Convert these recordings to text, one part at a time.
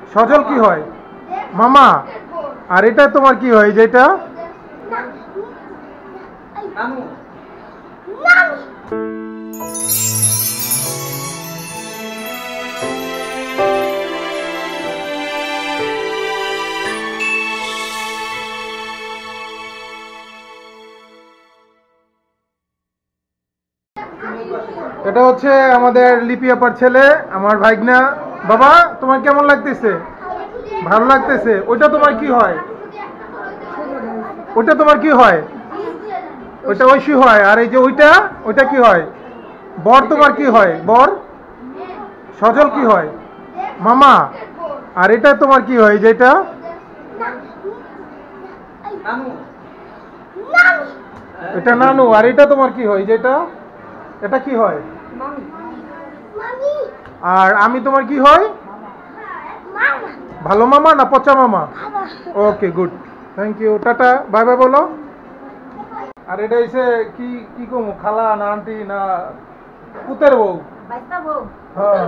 সজল কি হয়? মামা। আর এটা তোমার কি হয় যেটা? নানু। এটা হচ্ছে আমাদের লিপি আপার ছেলে, আমার ভাইগনা। বাবা, তোমার কেমন লাগতেছে? ভালো লাগতেছে। ওইটা তোমার কি হয়? ওইটা তোমার কি হয়? ওইটা ঐশী হয়। আর এই যে ওইটা, ওইটা কি হয়? বর তোমার কি হয়? বর। সজল কি হয়? মামা। আর এটা তোমার কি হয় যেটা? নানু। এটা নানু। আর এটা তোমার কি হয় যেটা? এটা কি হয়? আর আমি তোমার কি হয়? ভালো মামা না পচা মামা? Okay, good, thank you, tata, bye bye বলো। আর এটা হইছে কি কি কমু, খালা না আন্টি না পুতের বউ? হ্যাঁ।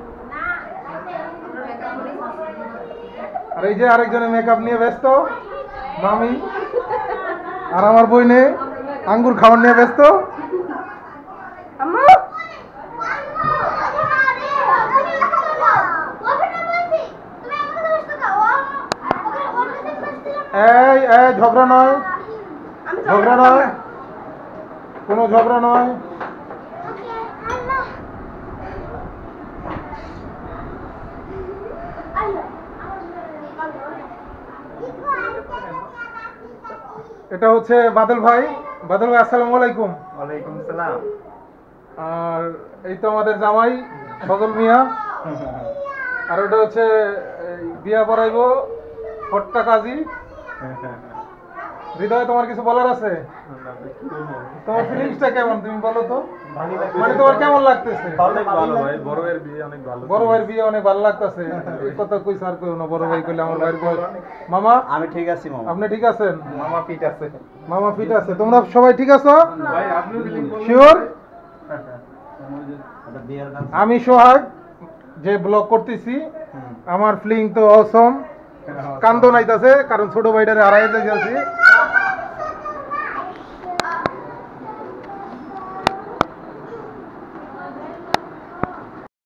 আর এই যে আরেকজনের মেকআপ নিয়ে ব্যস্ত, মামি। আর আমার বইনে আঙ্গুর খাওয়ার নিয়ে ব্যস্ত। এই এই ঝগড়া নয়, ঝগড়া নয়, কোনো ঝগড়া নয়। এটা হচ্ছে বাদল ভাই। বাদল ভাই, আসসালামু আলাইকুম। ওয়ালাইকুম সালাম। আর এই তো আমাদের জামাই সজল মিয়া। আর ওটা হচ্ছে বিয়া পড়াইবো ফট্টা কাজী। হৃদয়, তোমার কিছু বলার আছে? তোমার ফিলিংসটা কেমন তুমি বলো তো? মানে তোমার কেমন লাগতেছে? ভালো ভাই, বড় ভাইয়ের বিয়ে অনেক ভালো। বড় ভাইয়ের বিয়ে অনেক ভালো লাগতেছে। এই কথা কই স্যার কইও না, বড় ভাই কইলে আমার ভাইয়ের বয়স। মামা, আমি ঠিক আছি মামা। আপনি ঠিক আছেন? মামা ফিট আছে। মামা ফিট আছে। তোমরা সবাই ঠিক আছো? ভাই আপনিও ফিলিং করুন। শিওর? বিয়ের গান। আমি সোহাগ, যে ব্লগ করতেছি। আমার ফিলিং তো অসম। কান্দো নাইতাছে কারণ ছোট ভাইটারে হারাইতে গেছি।